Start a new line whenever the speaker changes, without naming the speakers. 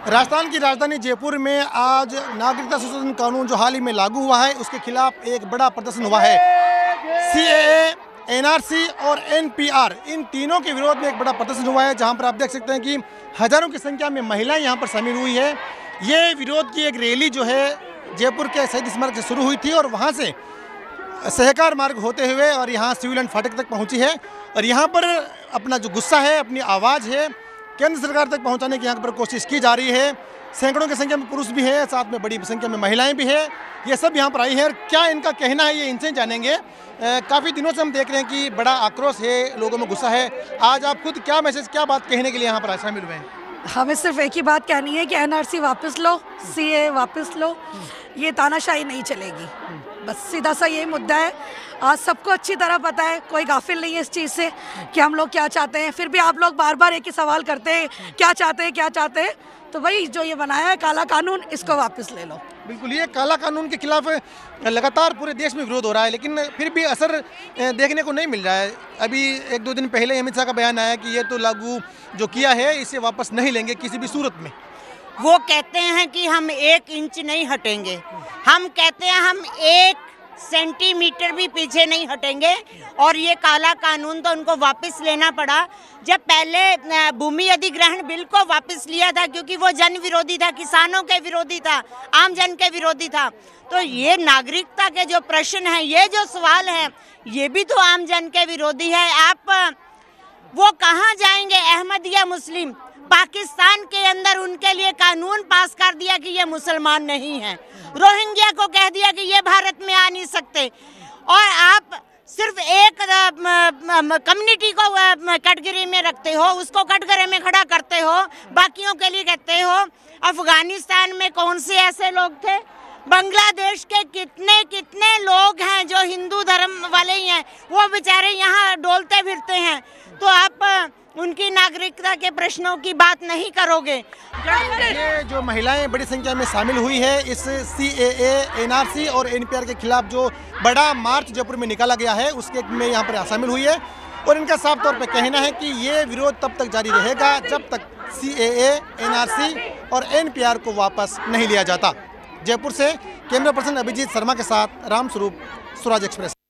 राजस्थान की राजधानी जयपुर में आज नागरिकता संशोधन कानून जो हाल ही में लागू हुआ है उसके खिलाफ एक बड़ा प्रदर्शन हुआ है। सीएए, एनआरसी और एनपीआर, इन तीनों के विरोध में एक बड़ा प्रदर्शन हुआ है, जहां पर आप देख सकते हैं कि हजारों की संख्या में महिलाएं यहां पर शामिल हुई है। ये विरोध की एक रैली जो है जयपुर के शहीद स्मारक से शुरू हुई थी और वहां से सहकार मार्ग होते हुए और यहाँ सिविल लाइन फाटक तक पहुँची है और यहाँ पर अपना जो गुस्सा है, अपनी आवाज़ है, केंद्र सरकार तक पहुंचाने की यहाँ पर कोशिश की जा रही है। सैकड़ों की संख्या में पुरुष भी है, साथ में बड़ी संख्या में महिलाएं भी है। ये सब यहाँ पर आई हैं और क्या इनका कहना है ये इनसे जानेंगे। काफ़ी दिनों से हम देख रहे हैं कि बड़ा आक्रोश है, लोगों में गुस्सा है। आज आप खुद क्या मैसेज, क्या बात कहने के लिए यहाँ पर शामिल हुए हैं?
हमें सिर्फ एक ही बात कहनी है कि एनआरसी वापस लो, सीए वापस लो, ये तानाशाही नहीं चलेगी। बस सीधा सा यही मुद्दा है। आज सबको अच्छी तरह पता है, कोई गाफिल नहीं है इस चीज़ से कि हम लोग क्या चाहते हैं। फिर भी आप लोग बार बार एक ही सवाल करते हैं, क्या चाहते हैं, क्या चाहते हैं। तो वही जो ये बनाया है काला कानून, इसको वापस ले लो।
बिल्कुल, ये काला कानून के खिलाफ लगातार पूरे देश में विरोध हो रहा है, लेकिन फिर भी असर देखने को नहीं मिल रहा है। अभी एक दो दिन पहले अमित शाह का बयान आया कि ये तो लागू जो किया है इसे वापस नहीं लेंगे किसी भी सूरत में।
वो कहते हैं कि हम 1 इंच नहीं हटेंगे, हम कहते हैं हम 1 सेंटीमीटर भी पीछे नहीं हटेंगे। और ये काला कानून तो उनको वापस लेना पड़ा। जब पहले भूमि अधिग्रहण बिल को वापस लिया था, क्योंकि वो जन विरोधी था, किसानों के विरोधी था, आम जन के विरोधी था। तो ये नागरिकता के जो प्रश्न हैं, ये जो सवाल हैं, ये भी तो आम जन के विरोधी है। आप वो कहाँ जाएंगे? अहमदिया मुस्लिम पाकिस्तान के अंदर उनके लिए कानून पास कर दिया कि ये मुसलमान नहीं है। रोहिंग्या को कह दिया कि ये भारत में आ नहीं सकते। और आप सिर्फ एक कम्युनिटी को कैटेगरी में रखते हो, उसको कटघरे में खड़ा करते हो, बाकियों के लिए कहते हो। अफगानिस्तान में कौन से ऐसे लोग थे? बांग्लादेश के कितने कितने लोग हैं जो हिंदू धर्म वाले ही हैं, वो बेचारे यहाँ डोलते फिरते हैं। तो आप उनकी नागरिकता के प्रश्नों की बात नहीं करोगे।
ये जो महिलाएं बड़ी संख्या में शामिल हुई है इस सीएए, एनआरसी और एनपीआर के खिलाफ जो बड़ा मार्च जयपुर में निकाला गया है उसके में यहाँ पर शामिल हुई है और इनका साफ तौर पर कहना है कि ये विरोध तब तक जारी रहेगा जब तक सीएए, एनआरसी और एनपीआर को वापस नहीं लिया जाता। जयपुर से कैमरा पर्सन अभिजीत शर्मा के साथ राम स्वरूप, स्वराज एक्सप्रेस।